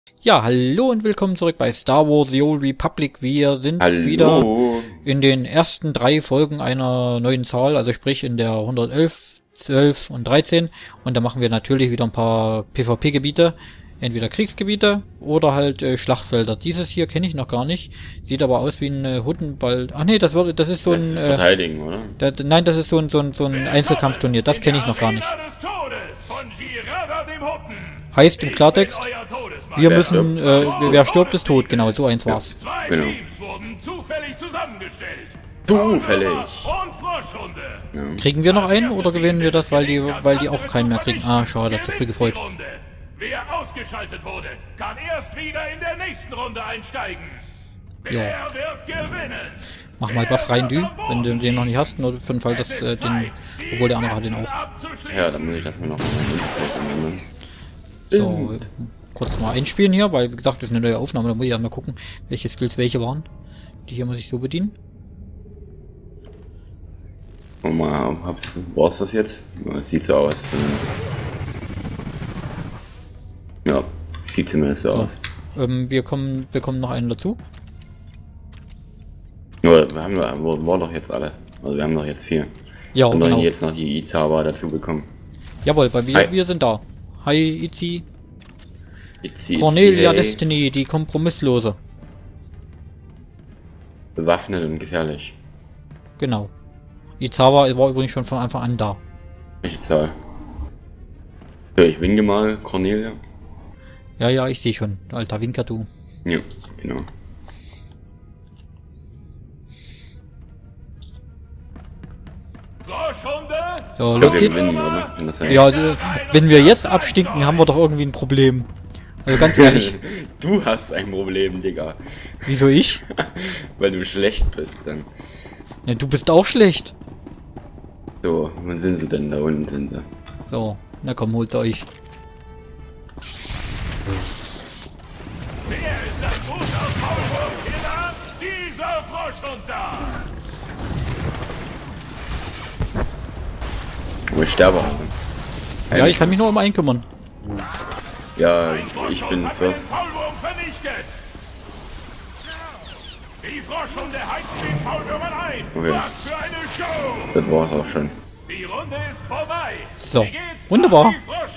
Ja, hallo und willkommen zurück bei Star Wars The Old Republic. Wir sind wieder in den ersten 3 Folgen einer neuen Zahl, also sprich in der 111, 12 und 13. Und da machen wir natürlich wieder ein paar PvP-Gebiete, entweder Kriegsgebiete oder halt Schlachtfelder. Dieses hier kenne ich noch gar nicht, sieht aber aus wie ein Huttenball. Ach nee, das ist so das ein... Verteidigen, oder? Nein, das ist so ein Einzelkampfturnier, das kenne ich noch gar nicht. Heißt im Klartext, wir müssen, wer stirbt, ist tot. Genau, so eins war's. Genau. Zufällig. Ja. Kriegen wir noch einen oder gewinnen wir das, weil die auch keinen mehr kriegen? Ah, schade, zu früh gefreut. Wer ausgeschaltet wurde, kann erst wieder in der nächsten Runde einsteigen. Wer wird gewinnen? Mach mal Buff rein, du, wenn du den noch nicht hast, nur für den Fall, dass den, obwohl der andere hat den auch. Ja, dann muss ich das mal noch mal so, kurz mal einspielen hier, weil wie gesagt, das ist eine neue Aufnahme, da muss ich ja mal gucken, welche Skills welche waren. Die hier muss ich so bedienen. Und mal, war's das jetzt? Es sieht so aus zumindest. Ja, sieht zumindest so aus. Wir bekommen noch einen dazu. Ja, wir doch jetzt alle. Also wir haben doch jetzt 4. Ja, und genau. dann jetzt noch die Izawa dazu bekommen. Jawohl, wir sind da. Hi, Itzy. Cornelia hey. Destiny, die Kompromisslose. Bewaffnet und gefährlich. Genau. Izawa war übrigens schon von Anfang an da. Welche Zahl? So, ich winke mal, Cornelia. Ja, ich sehe schon. Alter Winker, du. Ja, genau. So, los geht's. Ja, wenn wir jetzt abstinken, haben wir doch irgendwie ein Problem. Also ganz ehrlich. Du hast ein Problem, Digga. Wieso ich? Weil du schlecht bist dann. Ja, du bist auch schlecht. So, wann sind sie denn? Da unten sind sie. So, na komm, holt euch. Wer ist das Fuß auf Maulwurf-Killer? Dieser Frosch und da! Oh, ich sterbe auch. Ja, ich kann mich nur um einen kümmern. Ja, ich bin Fürst. Die Froschhunde heizen den Faulwürmern ein. Okay. Was für eine Show! Das war's auch schon. Die Runde ist vorbei. So, wunderbar.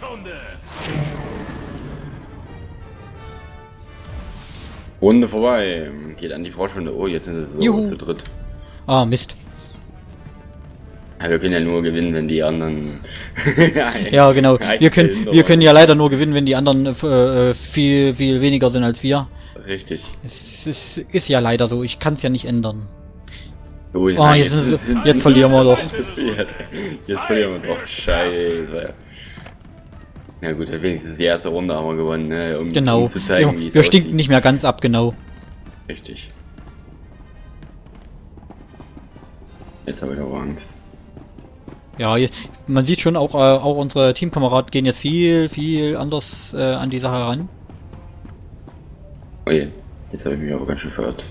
Runde vorbei. Geht an die Froschhunde. Oh, jetzt sind sie so zu dritt. Ah, Mist. Ja, wir können ja nur gewinnen, wenn die anderen... ja, genau. Wir können ja leider nur gewinnen, wenn die anderen viel weniger sind als wir. Richtig. Es ist ja leider so. Ich kann es ja nicht ändern. Oh, jetzt verlieren wir doch. Jetzt verlieren wir doch. Scheiße. Na gut, wenigstens die erste Runde haben wir gewonnen, ne? Um zu zeigen, wie es wir stinken nicht mehr ganz ab, genau. Richtig. Jetzt habe ich aber Angst. Ja, man sieht schon, auch unsere Teamkameraden gehen jetzt viel anders an die Sache ran. Oh je, jetzt habe ich mich aber ganz schön verirrt.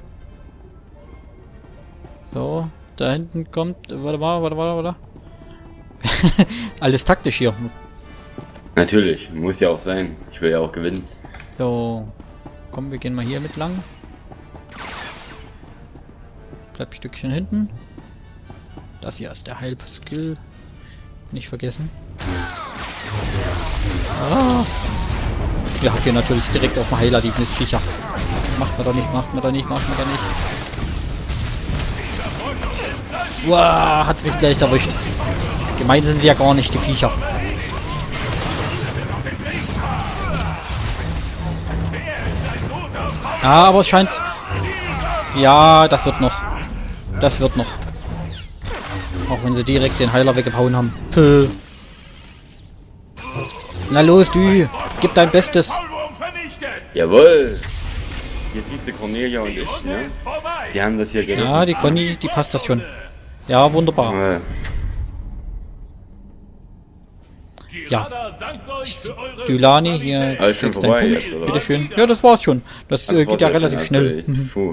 So, da hinten kommt... Warte. Alles taktisch hier. Natürlich, muss ja auch sein. Ich will ja auch gewinnen. So, komm, wir gehen mal hier mit lang. Bleib ein Stückchen hinten. Das hier ist der Heilskill. Nicht vergessen. Ah. Ja, hier natürlich direkt auf den Heiler, die Mistviecher. Macht man doch nicht. Wow, hat's mich gleich erwischt. Gemein sind sie ja gar nicht, die Viecher. Ah, aber es scheint... Ja, das wird noch. Auch wenn sie direkt den Heiler weggehauen haben. Puh. Na los, du. Gib dein Bestes. Jawohl. Hier siehst du Cornelia und ich, ne? Die haben das hier gerissen. Ja, die Conny, die passt das schon. Ja, wunderbar. Ja. Dulani, hier. Alles schon vorbei jetzt, oder? Bitteschön. Ja, das war's schon. Das geht ja relativ schnell.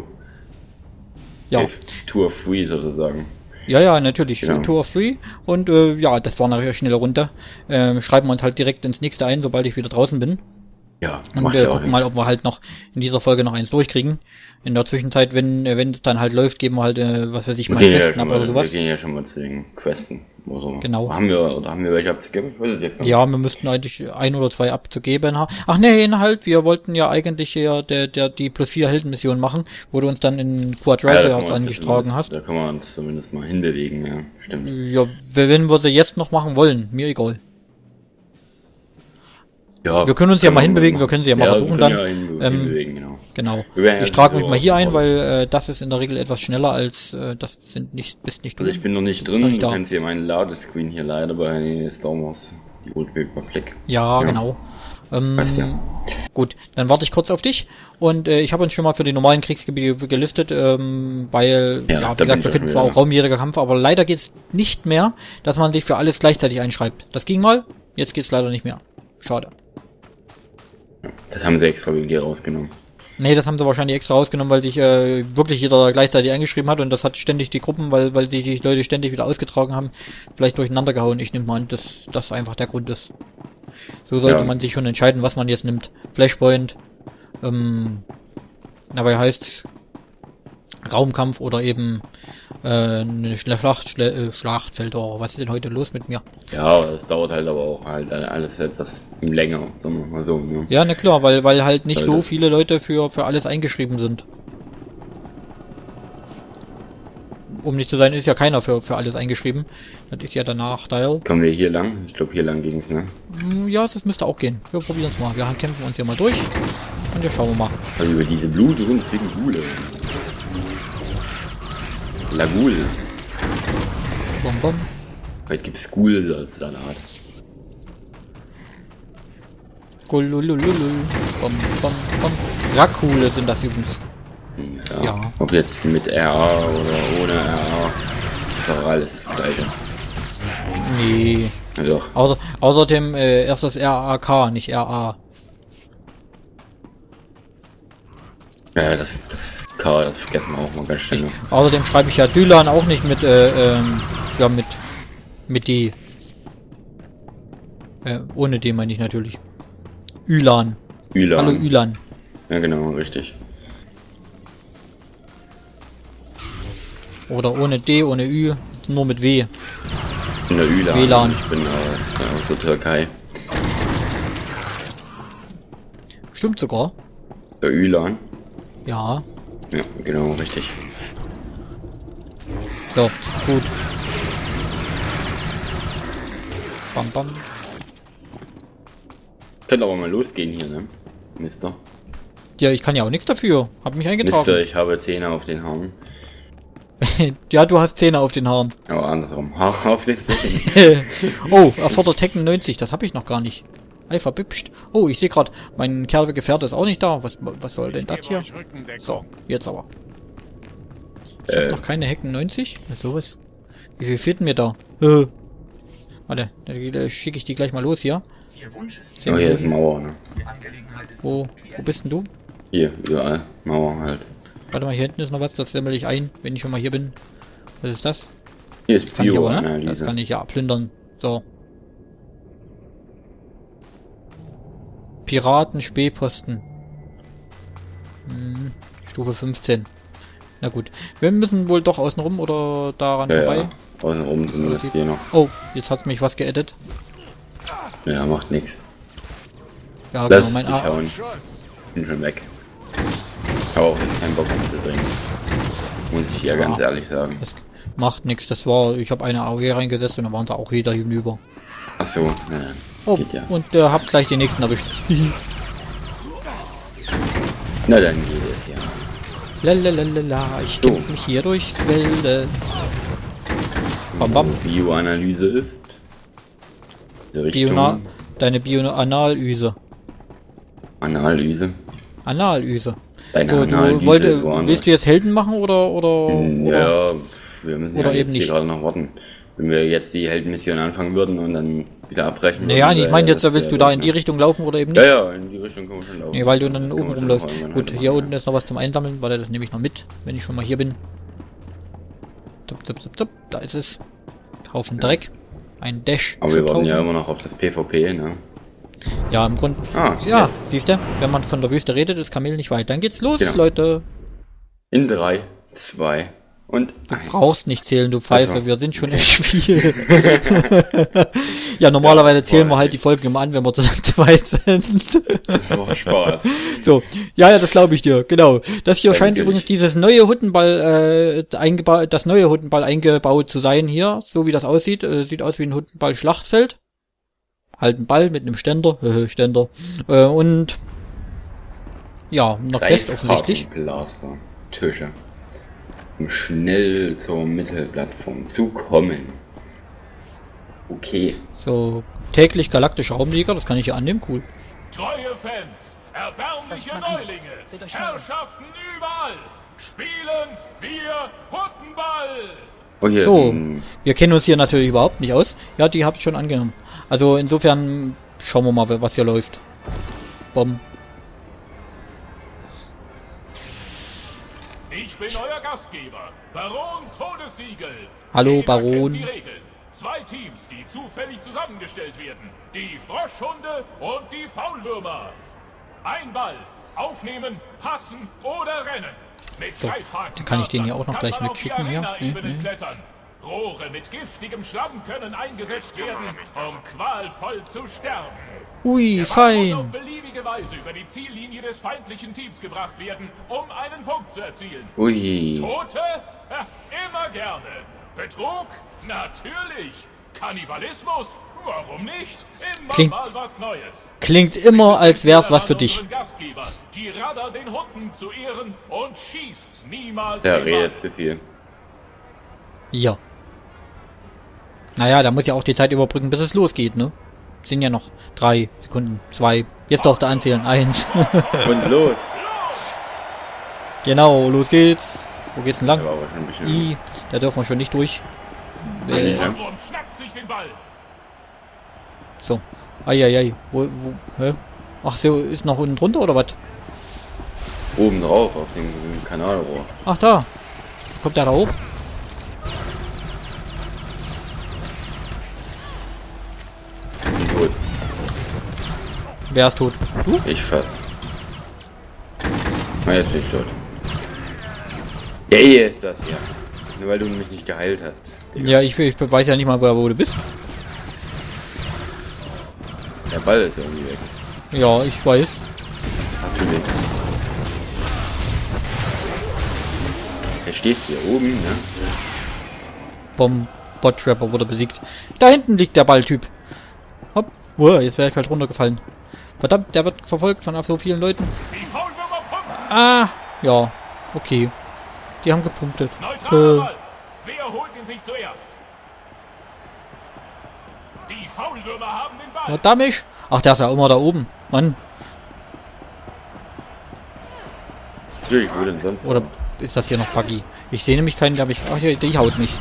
Ja. Tour free sozusagen. Ja, natürlich. Genau. Tour free. Und ja, das war eine schnelle Runde. Schreiben wir uns halt direkt ins nächste ein, sobald ich wieder draußen bin. Ja, und gucken mal, ob wir halt noch in dieser Folge noch eins durchkriegen. In der Zwischenzeit, wenn es dann halt läuft, geben wir halt, was weiß ich, mal Questen ab oder sowas. Wir gehen ja schon mal zu den Questen. Also, genau. Haben wir welche abzugeben? Ich weiß es jetzt nicht. Ja, wir müssten eigentlich 1 oder 2 abzugeben haben. Ach nee, halt, wir wollten ja eigentlich hier die plus 4 Heldenmission machen, wo du uns dann in Quadrilateral angetragen hast. Da können wir uns zumindest mal hinbewegen, ja, stimmt. Ja, wenn wir sie jetzt noch machen wollen, mir egal. Ja, wir können uns ja mal hinbewegen, wir können sie ja mal versuchen dann. Ja hinbewegen, genau. Ich trage mich mal hier ein, weil das ist in der Regel etwas schneller als das bist nicht du. Also ich bin noch nicht drin, du kennst hier meinen Ladescreen hier leider bei Star Wars, die Old Republic. Ja, genau. Weißt ja. Gut, dann warte ich kurz auf dich und ich habe uns schon mal für die normalen Kriegsgebiete gelistet, weil, wie gesagt, wir könnten zwar auch raumjähriger Kampf, aber leider geht's nicht mehr, dass man sich für alles gleichzeitig einschreibt. Das ging mal, jetzt geht's leider nicht mehr. Schade. Das haben sie extra wegen dir rausgenommen. Nee, das haben sie wahrscheinlich extra rausgenommen, weil sich wirklich jeder gleichzeitig eingeschrieben hat und das hat ständig die Gruppen, weil die Leute ständig wieder ausgetragen haben, vielleicht durcheinander gehauen. Ich nehme mal an, dass das einfach der Grund ist. So sollte man sich schon entscheiden, was man jetzt nimmt. Flashpoint, dabei heißt Raumkampf oder eben eine Schlachtfeld. Oh, was ist denn heute los mit mir? Ja, das dauert halt aber auch halt alles etwas länger, sagen wir mal so. Ne? Ja, na klar, weil halt nicht so viele Leute für alles eingeschrieben sind. Um nicht zu sein, ist ja keiner für alles eingeschrieben. Das ist ja der Nachteil. Kommen wir hier lang? Ich glaube hier lang ging's, ne? Ja, das müsste auch gehen. Wir probieren es mal. Wir kämpfen uns hier mal durch. Und jetzt schauen wir mal. Also über diese blutrünstigen Gule. Lagul. Bom. Heute gibt's Gul als Salat. Gulululul. Bom. Rakule sind das übrigens. Ja. Ob jetzt mit RA oder ohne RA. Ist doch alles das gleiche. Nee. Ja, doch. Außerdem erst das RAK, nicht RA. Ja, das K, das vergessen wir auch mal ganz schnell. Außerdem schreibe ich ja Dylan auch nicht mit, mit D. Ohne D meine ich natürlich. Ylan. Hallo Ylan. Ja genau, richtig. Oder ohne D, ohne Ü, nur mit W. In der Ylan. WLAN. Ich bin aus der Türkei. Stimmt sogar. Der Ylan. Ja. Ja, genau, richtig. So, gut. Bam. Könnte aber mal losgehen hier, ne? Mister. Ja, ich kann ja auch nichts dafür. Hab mich eingetragen. Mister, ich habe Zähne auf den Haaren. Ja, du hast Zähne auf den Haaren. Aber andersrum. Haare auf den Zähnen. Oh, erfordert Tekken 90. Das habe ich noch gar nicht. Alpha bipscht. Oh, ich sehe gerade, mein Kerlgefährte ist auch nicht da. Was soll denn das hier? So, jetzt aber. Ich hab noch keine Hecken 90. Sowas. Wie viel fehlt mir da? Warte, da schicke ich die gleich mal los hier. Oh, hier ist Mauer, ne? Wo bist denn du? Hier, überall. Mauer halt. Warte mal, hier hinten ist noch was, das sammle ich ein, wenn ich schon mal hier bin. Was ist das? Hier ist Bio, ne? Das kann ich ja plündern. So. Piraten-Spähposten. Stufe 15. Na gut. Wir müssen wohl doch außen rum oder daran vorbei. Ja, außen rum zumindest hier noch. Oh, jetzt hat mich was geedit. Ja, macht nix. Ja, lass genau, dich hauen. Bin schon weg. Aber auch jetzt keinen Bock mehr zu bringen. Muss ich ja ganz ehrlich sagen. Das macht nix. Das war, ich habe eine AOE reingesetzt und dann waren sie auch jeder hinüber. Ach so, ja. Oh, ja. Und habt gleich den nächsten erwischt. Na dann geht es ja. Lalalala, ich kämpfe mich hier durchs Wälde. Bam. Bioanalyse ist. Deine Bioanalyse. Analyse. Analyse. Deine Analyse. Willst du jetzt Helden machen oder? Ja, wir müssen oder ja jetzt eben hier nicht. gerade noch warten. Wenn wir jetzt die Heldenmission anfangen würden und dann wieder abbrechen würden. Naja, ich meine jetzt, willst du da in die Richtung laufen oder eben nicht? Ja, in die Richtung können wir schon laufen. Nee, weil du dann oben rumläufst. Gut, hier unten ist noch was zum Einsammeln, weil das nehme ich noch mit, wenn ich schon mal hier bin. Da ist es. Haufen Dreck. Ein Dash. Aber wir warten ja immer noch auf das PvP, ne? Ja, im Grunde. Ja, siehst du, wenn man von der Wüste redet, ist Kamel nicht weit. Dann geht's los, genau. Leute. In 3, 2 und 1. Du brauchst nicht zählen, du Pfeife, also. Wir sind schon im Spiel. Ja, normalerweise zählen wir halt die Folgen immer an, wenn wir zu zweit sind. Das macht Spaß. So, ja, das glaube ich dir, genau. Das hier scheint übrigens dieses neue Huttenball eingebaut zu sein hier, so wie das aussieht. Sieht aus wie ein Huttenball-Schlachtfeld. Halt ein Ball mit einem Ständer, Ständer. Und ja, noch Quest offensichtlich. Blaster, Tische. Um schnell zur Mittelplattform zu kommen. Okay. So, täglich galaktische Raumjäger, das kann ich hier annehmen, cool. Treue Fans, erbärmliche Neulinge, Herrschaften überall, spielen wir Huttenball! Okay, so, wir kennen uns hier natürlich überhaupt nicht aus. Ja, die habe ich schon angenommen. Also insofern schauen wir mal, was hier läuft. Bom. Ich bin euer Gastgeber, Baron Todessiegel. Hallo, Jeder Baron. kennt die Regeln. 2 Teams, die zufällig zusammengestellt werden. Die Froschhunde und die Faulwürmer. Ein Ball. Aufnehmen, passen oder rennen. Mit so, dann kann ich den hier auch noch gleich wegschicken hier. Klettern. Rohre mit giftigem Schlamm können eingesetzt werden, um qualvoll zu sterben. Ui, fein. Muss auf beliebige Weise über die Ziellinie des feindlichen Teams gebracht werden, um einen Punkt zu erzielen. Ui. Tote? Ja, immer gerne. Betrug? Natürlich. Kannibalismus? Warum nicht? Immer mal was Neues. Klingt immer, als wär's was für dich. Die Radar den Hunden zu ehren und schießt niemals. Der redet zu viel. Ja. Naja, da muss ja auch die Zeit überbrücken, bis es losgeht, ne? Sind ja noch 3 Sekunden, 2. Jetzt darfst du anzählen. 1. Und los. Genau, los geht's. Wo geht's denn lang? Der war aber schon ein bisschen I, da dürfen wir schon nicht durch. Schnappt sich den Ball. So. Eieiei. Hä? Ach so, ist noch unten drunter oder was? Oben drauf, auf dem Kanalrohr. Ach da. Kommt der da hoch? Tot. Wer ist tot? Du? Ich fast. Na, jetzt bin ich tot. Ja, hier ist das hier. Nur weil du mich nicht geheilt hast. Digga. Ja, ich weiß ja nicht mal, wo du bist. Der Ball ist irgendwie weg. Ja, ich weiß. Hast du den? Der stehst hier oben, ne? Bot-Trapper wurde besiegt. Da hinten liegt der Balltyp. Hopp. Uah, jetzt wäre ich halt runtergefallen. Verdammt, der wird verfolgt von so vielen Leuten. Ah, ja. Okay. Die haben gepunktet. Wer holt ihn sich zuerst? Die Faulwürmer haben den Ball. Verdammt. Ach, der ist ja immer da oben. Mann. Ja, ich würde sonst. Oder ist das hier noch buggy? Ich sehe nämlich keinen, der mich. Ach ja, die haut mich.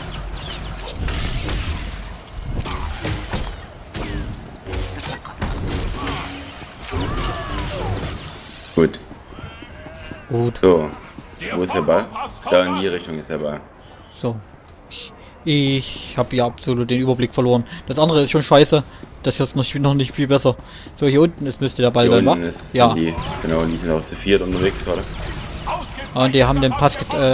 Gut. Gut. So. Wo ist der Ball? Da in die Richtung ist der Ball. So. Ich habe hier absolut den Überblick verloren. Das andere ist schon scheiße. Das ist jetzt noch nicht viel besser. So, hier unten müsste der Ball sein, wa? Ja. Die, genau, die sind auch zu 4 unterwegs gerade. Und die haben den Pass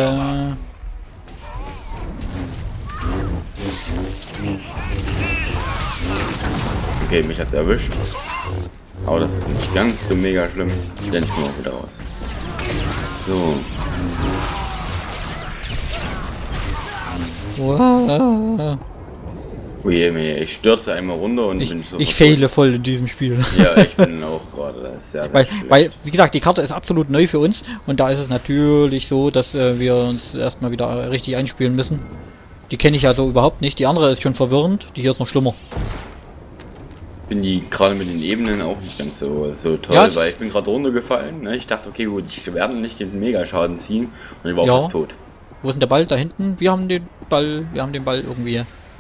Okay, mich hat's erwischt. Aber das ist nicht ganz so mega schlimm. Denn ich komme auch wieder raus. So. Wow. Oh je, ich stürze einmal runter und bin so. Ich fehle voll in diesem Spiel. Ja, ich bin auch gerade. Das ist sehr, sehr weil, wie gesagt, die Karte ist absolut neu für uns und da ist es natürlich so, dass wir uns erstmal wieder richtig einspielen müssen. Die kenne ich also überhaupt nicht. Die andere ist schon verwirrend, die hier ist noch schlimmer. Bin die gerade mit den Ebenen auch nicht ganz so toll, ja, weil ich bin gerade runtergefallen. Ne? Ich dachte, okay, gut, ich werde nicht den Megaschaden ziehen und ich war auch fast tot. Wo ist denn der Ball? Da hinten? Wir haben den Ball irgendwie.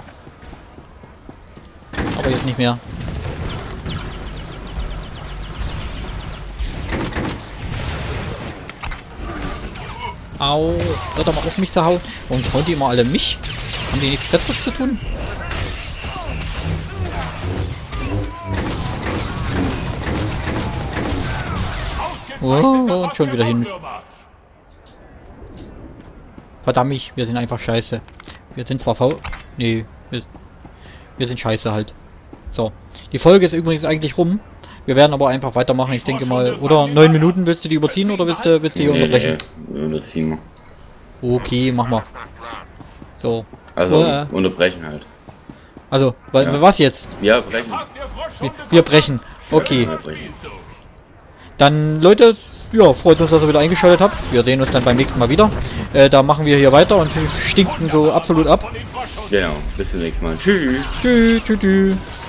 Aber jetzt nicht mehr. Au, hört doch mal auf mich zu hauen. Warum hauen die immer alle mich? Haben die nichts Besseres zu tun? und schon wieder hin. Verdammt, wir sind einfach scheiße. Wir sind zwar faul... Nee, wir sind scheiße halt. So. Die Folge ist übrigens eigentlich rum. Wir werden aber einfach weitermachen, ich denke mal. Oder 9 Minuten, willst du die überziehen oder willst du die unterbrechen? Nee, überziehen wir. Okay, mach mal. So. Also, unterbrechen halt. Also, was jetzt? Ja, brechen. Wir brechen. Okay. Ja, brechen. Dann, Leute, ja, freut uns, dass ihr wieder eingeschaltet habt. Wir sehen uns dann beim nächsten Mal wieder. Da machen wir hier weiter und stinken so absolut ab. Genau, bis zum nächsten Mal. Tschüss. Tschüss, tschüss, tschüss.